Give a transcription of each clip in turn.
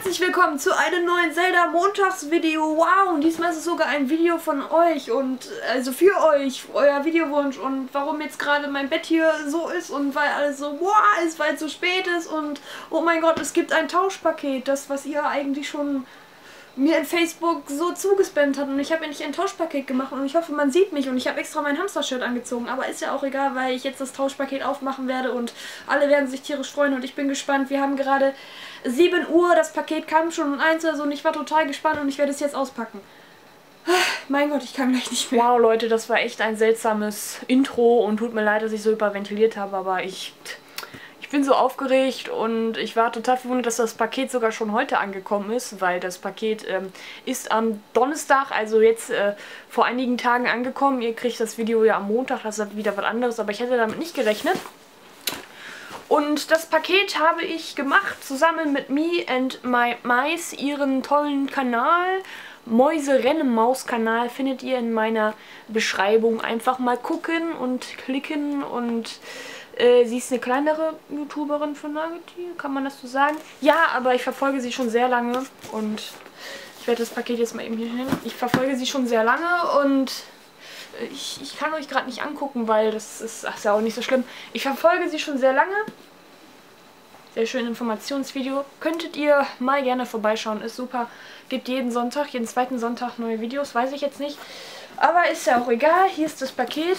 Herzlich willkommen zu einem neuen Zelda Montagsvideo. Wow, und diesmal ist es sogar ein Video von euch und also für euch, euer Videowunsch und warum jetzt gerade mein Bett hier so ist und weil alles so wow ist, weil es so spät ist und oh mein Gott, es gibt ein Tauschpaket, das was ihr eigentlich schon mir in Facebook so zugespammt hat und ich habe endlich ein Tauschpaket gemacht und ich hoffe, man sieht mich und ich habe extra mein Hamster-Shirt angezogen, aber ist ja auch egal, weil ich jetzt das Tauschpaket aufmachen werde und alle werden sich tierisch freuen und ich bin gespannt. Wir haben gerade 7 Uhr, das Paket kam schon um 1 oder so und ich war total gespannt und ich werde es jetzt auspacken. Mein Gott, ich kann gleich nicht mehr. Wow, Leute, das war echt ein seltsames Intro und tut mir leid, dass ich so überventiliert habe, aber ich bin so aufgeregt und ich war total verwundert, dass das Paket sogar schon heute angekommen ist, weil das Paket ist am Donnerstag, also jetzt vor einigen Tagen angekommen. Ihr kriegt das Video ja am Montag, das ist wieder was anderes, aber ich hätte damit nicht gerechnet. Und das Paket habe ich gemacht zusammen mit Me and My Mice, ihren tollen Kanal. Mäuse-Rennen-Maus-Kanal findet ihr in meiner Beschreibung. Einfach mal gucken und klicken und sie ist eine kleinere YouTuberin von Nuggetty, kann man das so sagen? Ja, aber ich verfolge sie schon sehr lange und ich werde das Paket jetzt mal eben hier hin. Ich verfolge sie schon sehr lange und ich kann euch gerade nicht angucken, weil das ist, ach, ist ja auch nicht so schlimm. Ich verfolge sie schon sehr lange. Sehr schön Informationsvideo. Könntet ihr mal gerne vorbeischauen, ist super. Gibt jeden Sonntag, jeden zweiten Sonntag neue Videos, weiß ich jetzt nicht. Aber ist ja auch egal, hier ist das Paket.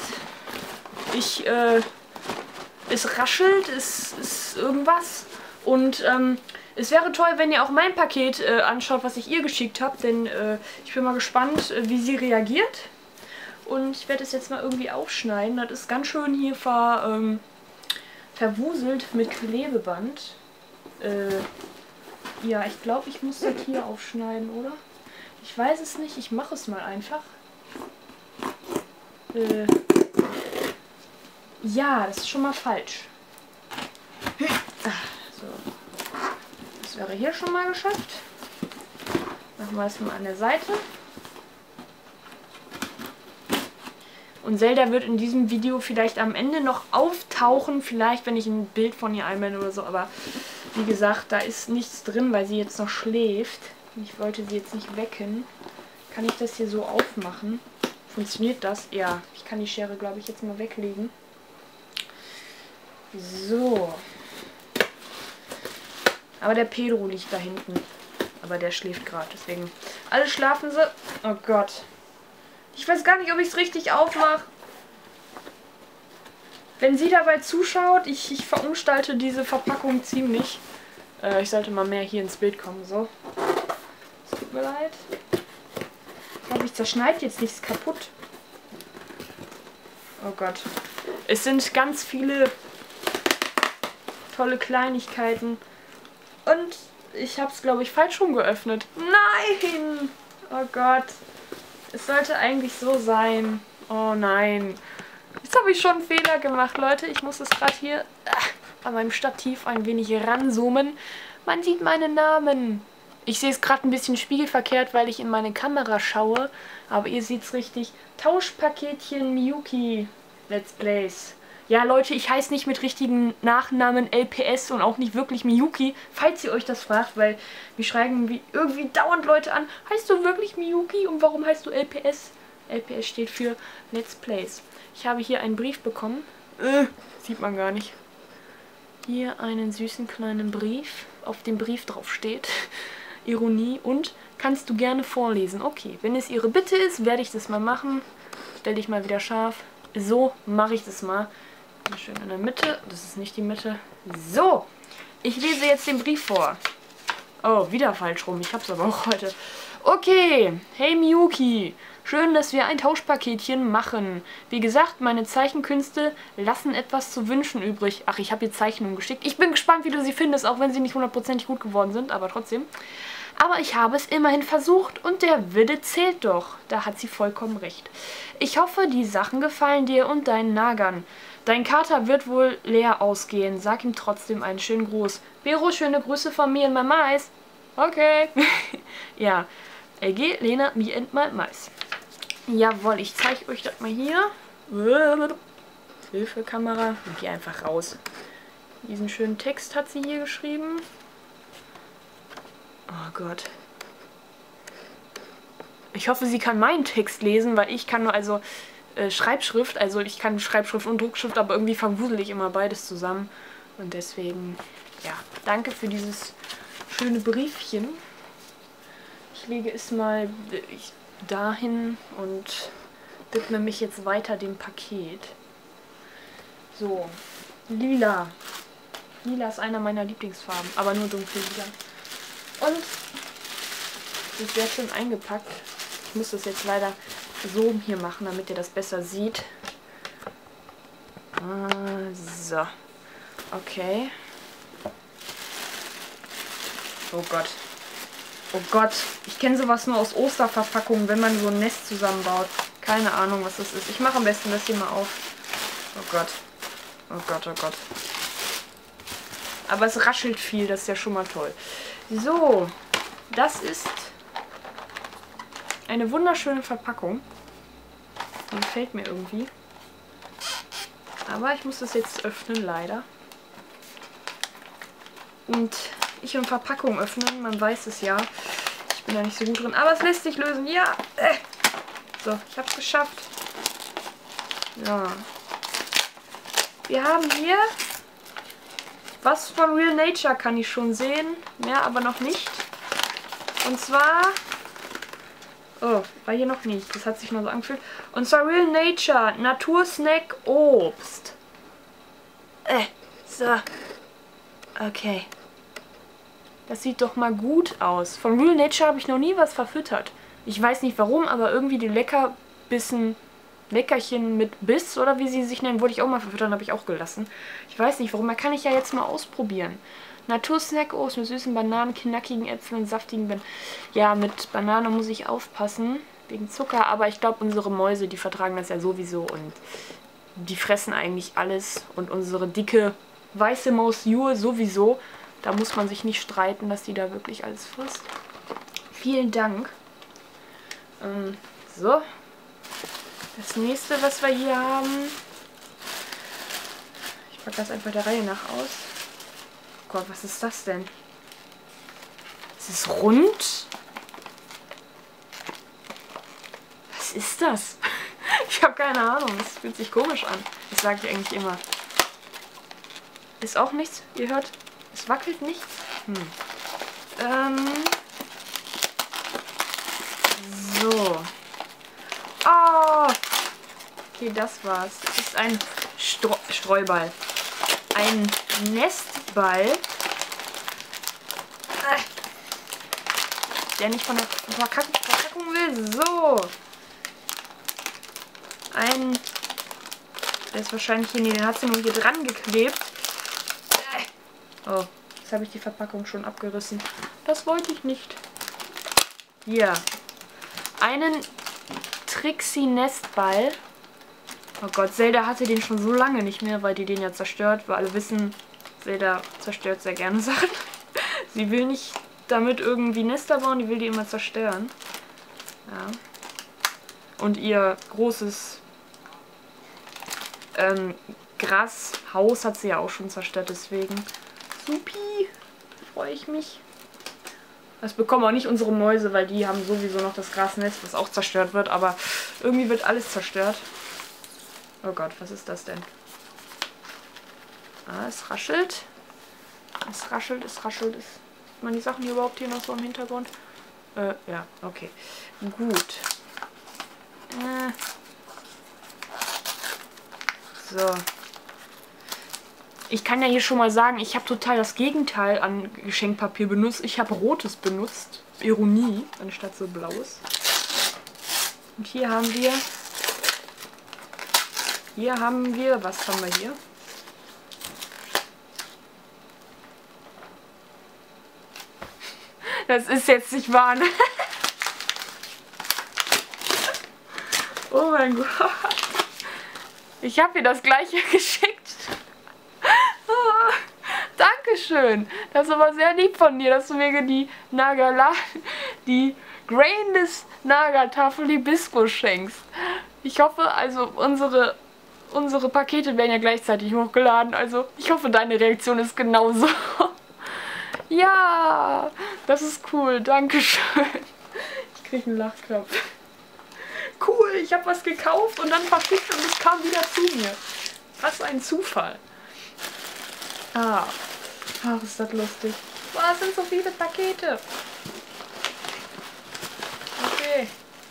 Es raschelt, es ist irgendwas. Und es wäre toll, wenn ihr auch mein Paket anschaut, was ich ihr geschickt habe. Denn ich bin mal gespannt, wie sie reagiert. Und ich werde es jetzt mal irgendwie aufschneiden. Das ist ganz schön hier verwuselt mit Klebeband. Ja, ich glaube, ich muss das hier aufschneiden, oder? Ich weiß es nicht. Ich mache es mal einfach. Ja, das ist schon mal falsch. So. Das wäre hier schon mal geschafft. Machen wir es mal an der Seite. Und Zelda wird in diesem Video vielleicht am Ende noch auftauchen. Vielleicht, wenn ich ein Bild von ihr einblende oder so. Aber wie gesagt, da ist nichts drin, weil sie jetzt noch schläft. Ich wollte sie jetzt nicht wecken. Kann ich das hier so aufmachen? Funktioniert das? Ja, ich kann die Schere, glaube ich, jetzt mal weglegen. So. Aber der Pedro liegt da hinten. Aber der schläft gerade, deswegen. Alle schlafen sie. Oh Gott. Ich weiß gar nicht, ob ich es richtig aufmache. Wenn sie dabei zuschaut, ich verunstaltet diese Verpackung ziemlich. Ich sollte mal mehr hier ins Bild kommen. So. Es tut mir leid. Ich hoffe, ich zerschneide jetzt nichts kaputt. Oh Gott. Es sind ganz viele tolle Kleinigkeiten. Und ich habe es, glaube ich, falsch rum geöffnet. Nein! Oh Gott. Es sollte eigentlich so sein. Oh nein. Jetzt habe ich schon einen Fehler gemacht, Leute. Ich muss es gerade hier an meinem Stativ ein wenig ranzoomen. Man sieht meinen Namen. Ich sehe es gerade ein bisschen spiegelverkehrt, weil ich in meine Kamera schaue. Aber ihr seht es richtig. Tauschpaketchen Miyuki Let's Plays. Ja, Leute, ich heiße nicht mit richtigen Nachnamen LPS und auch nicht wirklich Miyuki, falls ihr euch das fragt, weil mich schreiben irgendwie dauernd Leute an, heißt du wirklich Miyuki und warum heißt du LPS? LPS steht für Let's Plays. Ich habe hier einen Brief bekommen. Sieht man gar nicht. Hier einen süßen kleinen Brief, auf dem Brief drauf steht. Ironie und kannst du gerne vorlesen. Okay, wenn es Ihre Bitte ist, werde ich das mal machen. Stell dich mal wieder scharf. So mache ich das mal. Schön in der Mitte. Das ist nicht die Mitte. So, ich lese jetzt den Brief vor. Oh, wieder falsch rum. Ich hab's aber auch heute. Okay, hey Miyuki. Schön, dass wir ein Tauschpaketchen machen. Wie gesagt, meine Zeichenkünste lassen etwas zu wünschen übrig. Ach, ich habe ihr Zeichnungen geschickt. Ich bin gespannt, wie du sie findest, auch wenn sie nicht hundertprozentig gut geworden sind, aber trotzdem. Aber ich habe es immerhin versucht und der Wille zählt doch. Da hat sie vollkommen recht. Ich hoffe, die Sachen gefallen dir und deinen Nagern. Dein Kater wird wohl leer ausgehen. Sag ihm trotzdem einen schönen Gruß. Vero, schöne Grüße von mir und My Mice. Okay. Ja. LG, Lena, me and my Mice. Jawohl, ich zeige euch das mal hier. Hilfe, Kamera. Und geh einfach raus. Diesen schönen Text hat sie hier geschrieben. Oh Gott. Ich hoffe, sie kann meinen Text lesen, weil ich kann nur also Schreibschrift, also ich kann Schreibschrift und Druckschrift, aber irgendwie verwusel ich immer beides zusammen. Und deswegen, ja, danke für dieses schöne Briefchen. Ich lege es mal dahin und widme mich jetzt weiter dem Paket. So, lila. Lila ist einer meiner Lieblingsfarben, aber nur dunkel-lila. Und es ist sehr schön eingepackt. Ich muss das jetzt leider so hier machen, damit ihr das besser seht. So. Okay. Oh Gott. Oh Gott. Ich kenne sowas nur aus Osterverpackungen, wenn man so ein Nest zusammenbaut. Keine Ahnung, was das ist. Ich mache am besten das hier mal auf. Oh Gott. Oh Gott, oh Gott. Aber es raschelt viel, das ist ja schon mal toll. So. Das ist eine wunderschöne Verpackung. Die gefällt mir irgendwie. Aber ich muss das jetzt öffnen, leider. Und ich und Verpackung öffnen, man weiß es ja. Ich bin da nicht so gut drin. Aber es lässt sich lösen. Ja. So, ich habe es geschafft. Ja. Wir haben hier was von Real Nature, kann ich schon sehen. Mehr aber noch nicht. Und zwar... Oh, war hier noch nicht. Das hat sich nur so angefühlt. Und zwar Real Nature Natursnack Obst. So. Okay. Das sieht doch mal gut aus. Von Real Nature habe ich noch nie was verfüttert. Ich weiß nicht warum, aber irgendwie die Leckerchen mit Biss oder wie sie sich nennen, wollte ich auch mal verfüttern, habe ich auch gelassen. Ich weiß nicht warum, da kann ich ja jetzt mal ausprobieren. Natursnack-Obst mit süßen Bananen, knackigen Äpfeln und saftigen Bananen. Ja, mit Banane muss ich aufpassen, wegen Zucker, aber ich glaube, unsere Mäuse, die vertragen das ja sowieso und die fressen eigentlich alles. Und unsere dicke, weiße Maus Jule sowieso. Da muss man sich nicht streiten, dass die da wirklich alles frisst. Vielen Dank. So. Das nächste, was wir hier haben. Ich packe das einfach der Reihe nach aus. Oh Gott, was ist das denn? Ist es rund? Was ist das? Ich habe keine Ahnung. Das fühlt sich komisch an. Das sage ich eigentlich immer. Ist auch nichts. Ihr hört, es wackelt nichts. So. Oh! Okay, das war's. Das ist ein Streuball. Ein Nestball. Der nicht von der Verpackung will. So. Der ist wahrscheinlich hier. Nee, den hat sie nur hier dran geklebt. Oh, jetzt habe ich die Verpackung schon abgerissen. Das wollte ich nicht. Hier. Einen Trixie Nestball. Oh Gott, Zelda hatte den schon so lange nicht mehr, weil die den ja zerstört. Weil alle wissen, Zelda zerstört sehr gerne Sachen. Sie will nicht damit irgendwie Nester bauen, die will die immer zerstören. Ja. Und ihr großes Grashaus hat sie ja auch schon zerstört, deswegen. Supi, freue ich mich. Das bekommen auch nicht unsere Mäuse, weil die haben sowieso noch das Grasnest, was auch zerstört wird, aber irgendwie wird alles zerstört. Oh Gott, was ist das denn? Ah, es raschelt. Es raschelt, es raschelt. Sieht man die Sachen hier überhaupt hier noch so im Hintergrund? Ja, okay. Gut. So. Ich kann ja hier schon mal sagen, ich habe total das Gegenteil an Geschenkpapier benutzt. Ich habe rotes benutzt. Ironie, anstatt so blaues. Und hier haben wir... Was haben wir hier? Das ist jetzt nicht wahr, ne? Oh mein Gott. Ich habe ihr das gleiche geschickt. Dankeschön. Das ist aber sehr lieb von dir, dass du mir die Grainless Naga-Tafel Hibiskus schenkst. Ich hoffe, also unsere Pakete werden ja gleichzeitig hochgeladen. Also ich hoffe, deine Reaktion ist genauso. Ja, das ist cool. Dankeschön. Ich kriege einen Lachklapp. Cool, ich habe was gekauft und dann verschickt und es kam wieder zu mir. Was ein Zufall. Ah, ach, ist das lustig. Boah, es sind so viele Pakete. Okay.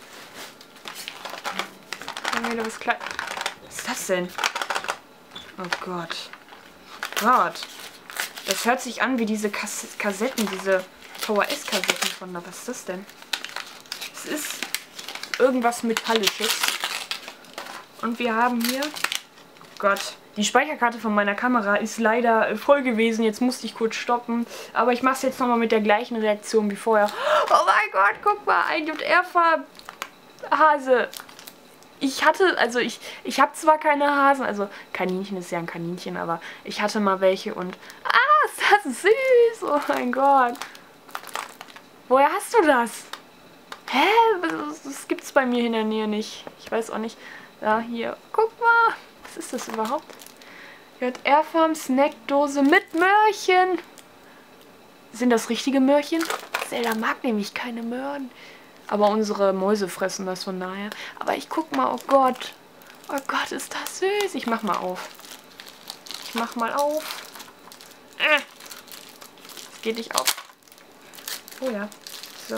Dann wieder was klein. Was ist das denn? Oh Gott. Gott. Das hört sich an wie diese Kassetten, diese VHS-Kassetten von da. Was ist das denn? Es ist irgendwas Metallisches. Und wir haben hier... Oh Gott. Die Speicherkarte von meiner Kamera ist leider voll gewesen. Jetzt musste ich kurz stoppen. Aber ich mache es jetzt nochmal mit der gleichen Reaktion wie vorher. Oh mein Gott, guck mal. Ein JR-Hase. Ich habe zwar keine Hasen, also Kaninchen ist ja ein Kaninchen, aber ich hatte mal welche und... Ah, ist das süß! Oh mein Gott. Woher hast du das? Hä? Das gibt's bei mir in der Nähe nicht. Ich weiß auch nicht. Ja, hier. Guck mal. Was ist das überhaupt? JR Farm Snackdose mit Möhrchen. Sind das richtige Möhrchen? Zelda mag nämlich keine Möhren. Aber unsere Mäuse fressen das von daher. Aber ich guck mal, oh Gott. Oh Gott, ist das süß. Ich mach mal auf. Ich mach mal auf. Das geht nicht auf. Oh ja. So.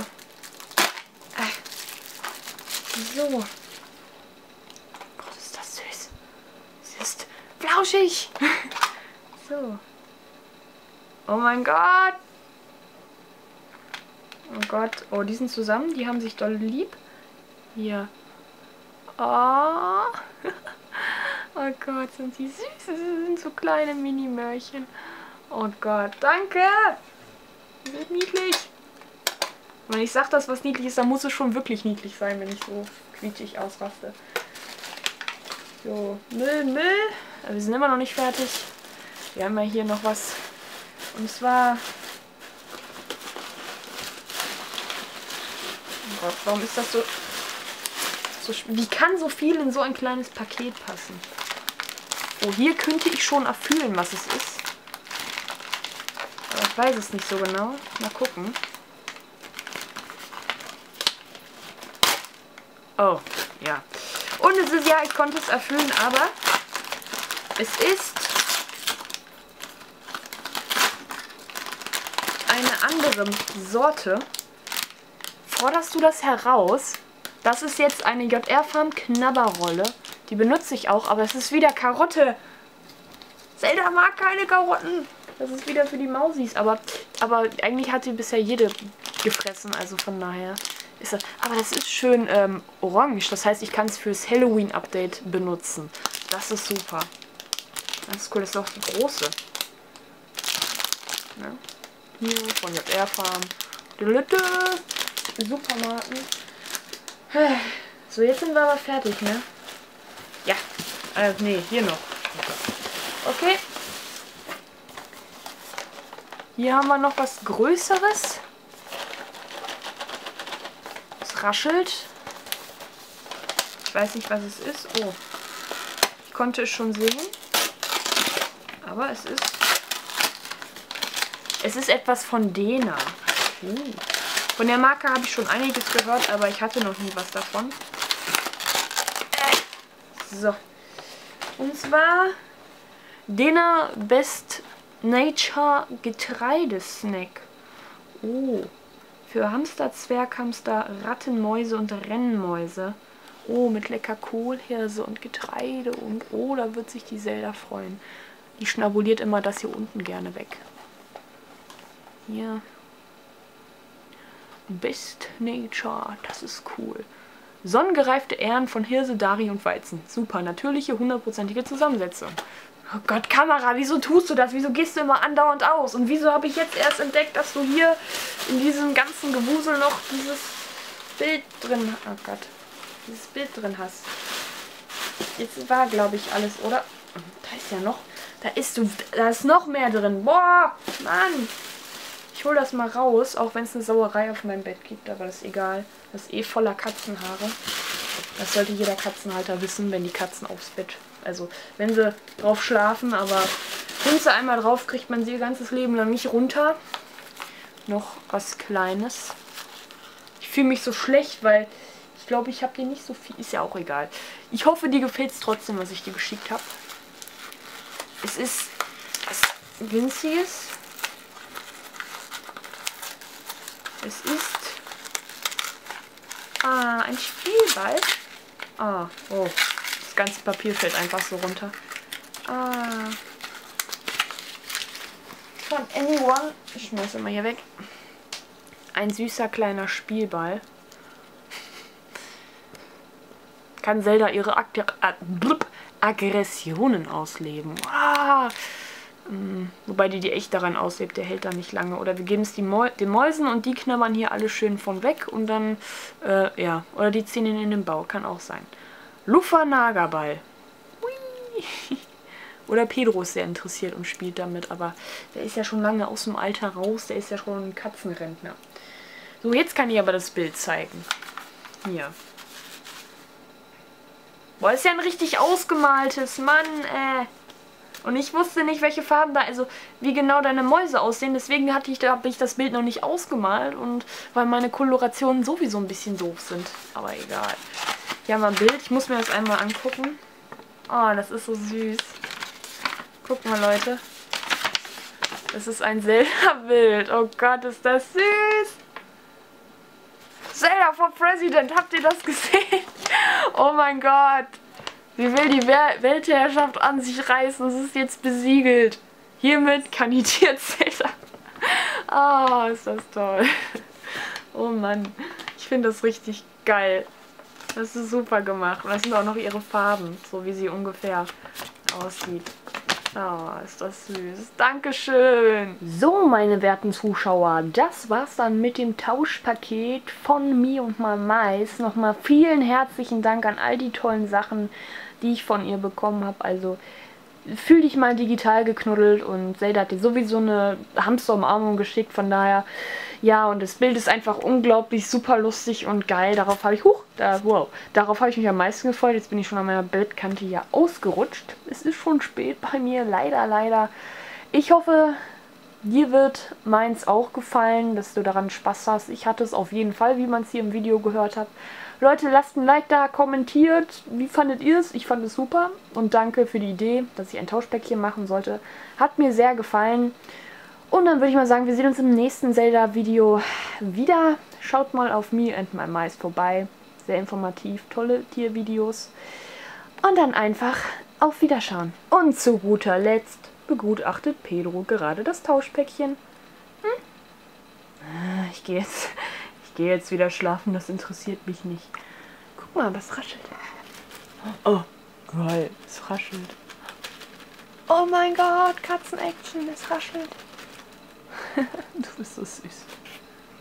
So. Gott, ist das süß. Es ist flauschig. So. Oh mein Gott. Oh Gott. Oh, die sind zusammen. Die haben sich doll lieb. Hier. Oh. Oh Gott, sind die süß. Sie sind so kleine Mini-Möhrchen. Oh Gott, danke. Die sind niedlich. Wenn ich sage, dass was niedlich ist, dann muss es schon wirklich niedlich sein, wenn ich so quietschig ausraste. So, Müll. Aber wir sind immer noch nicht fertig. Wir haben ja hier noch was. Und zwar... Oh Gott, warum ist das so... Wie kann so viel in so ein kleines Paket passen? Oh, hier könnte ich schon erfühlen, was es ist. Aber ich weiß es nicht so genau. Mal gucken. Oh, ja. Und es ist, ja, ich konnte es erfüllen, aber es ist eine andere Sorte. Forderst du das heraus? Das ist jetzt eine JR Farm Knabberrolle. Die benutze ich auch, aber es ist wieder Karotte. Zelda mag keine Karotten. Das ist wieder für die Mausis. Aber eigentlich hat sie bisher jede gefressen, also von daher ist das. Aber das ist schön orange. Das heißt, ich kann es fürs Halloween-Update benutzen. Das ist super. Das ist cool. Das ist auch die große. Ne? Hier von JR Farm. Supermarken. So, jetzt sind wir aber fertig, ne? Ja. Nee, hier noch. Okay. Hier haben wir noch was Größeres. Es raschelt. Ich weiß nicht, was es ist. Oh. Ich konnte es schon sehen. Aber es ist etwas von Dena. Von der Marke habe ich schon einiges gehört, aber ich hatte noch nie was davon. So. Und zwar Dena Best Nature Getreidesnack. Oh. Für Hamster, Zwerghamster, Ratten, Mäuse und Rennmäuse. Oh, mit lecker Kohlhirse und Getreide. Und oh, da wird sich die Zelda freuen. Die schnabuliert immer das hier unten gerne weg. Hier. Best Nature, das ist cool. Sonnengereifte Ähren von Hirse, Dari und Weizen. Super, natürliche, 100%ige Zusammensetzung. Oh Gott, Kamera, wieso tust du das? Wieso gehst du immer andauernd aus? Und wieso habe ich jetzt erst entdeckt, dass du hier in diesem ganzen Gewusel noch dieses Bild drin... Oh Gott, dieses Bild drin hast. Jetzt war, glaube ich, alles, oder? Da ist ja noch... Da ist noch mehr drin. Boah, Mann. Ich hole das mal raus, auch wenn es eine Sauerei auf meinem Bett gibt, aber das ist egal. Das ist eh voller Katzenhaare. Das sollte jeder Katzenhalter wissen, wenn die Katzen aufs Bett... Also, wenn sie drauf schlafen, aber sind sie einmal drauf, kriegt man sie ihr ganzes Leben lang nicht runter. noch was Kleines. Ich fühle mich so schlecht, weil ich glaube, ich habe dir nicht so viel. Ist ja auch egal. Ich hoffe, dir gefällt es trotzdem, was ich dir geschickt habe. Es ist was Winziges. Es ist ein Spielball. Oh. Das ganze Papier fällt einfach so runter. Von Anyone. Ich schmeiße mal hier weg. Ein süßer kleiner Spielball. Kann Zelda ihre Aggressionen ausleben. Wobei die echt daran auslebt, der hält da nicht lange. Oder wir geben es den Mäusen und die knabbern hier alle schön von weg und dann, ja, oder die ziehen ihn in den Bau, kann auch sein. Lufa-Naga-Ball. Oder Pedro ist sehr interessiert und spielt damit, aber der ist ja schon lange aus dem Alter raus, der ist ja schon ein Katzenrentner. So, jetzt kann ich aber das Bild zeigen. Hier. Boah, ist ja ein richtig ausgemaltes, Mann, Und ich wusste nicht, welche Farben da, also wie genau deine Mäuse aussehen. Deswegen habe ich das Bild noch nicht ausgemalt. Und weil meine Kolorationen sowieso ein bisschen doof sind. Aber egal. Hier haben wir ein Bild. Ich muss mir das einmal angucken. Oh, das ist so süß. Guck mal, Leute. Das ist ein Zelda-Bild. Oh Gott, ist das süß. Zelda for President. Habt ihr das gesehen? Oh mein Gott. Sie will die Weltherrschaft an sich reißen. Es ist jetzt besiegelt. Hiermit kandidiert Zelda. Ah, ist das toll. Oh Mann. Ich finde das richtig geil. Das ist super gemacht. Und das sind auch noch ihre Farben. So wie sie ungefähr aussieht. Oh, ist das süß. Dankeschön. So, meine werten Zuschauer, das war's dann mit dem Tauschpaket von mir und Mais. Nochmal vielen herzlichen Dank an all die tollen Sachen, die ich von ihr bekommen habe. Also, fühl dich mal digital geknuddelt und Zelda hat dir sowieso eine Hamsterumarmung geschickt, von daher, ja, und das Bild ist einfach unglaublich super lustig und geil. Darauf habe ich, darauf habe ich mich am meisten gefreut. Jetzt bin ich schon an meiner Bettkante hier ausgerutscht. Es ist schon spät bei mir, leider. Ich hoffe, dir wird meins auch gefallen, dass du daran Spaß hast. Ich hatte es auf jeden Fall, wie man es hier im Video gehört hat. Leute, lasst ein Like da, kommentiert. Wie fandet ihr es? Ich fand es super. Und danke für die Idee, dass ich ein Tauschpäckchen machen sollte. Hat mir sehr gefallen. Und dann würde ich mal sagen, wir sehen uns im nächsten Zelda-Video wieder. Schaut mal auf Me and My Mais vorbei. Sehr informativ, tolle Tiervideos. Und dann einfach auf Wiederschauen. Und zu guter Letzt begutachtet Pedro gerade das Tauschpäckchen. Ich gehe jetzt wieder schlafen, das interessiert mich nicht. Guck mal, was raschelt. Oh, geil, es raschelt. Oh mein Gott, Katzen-Action, es raschelt. Du bist so süß.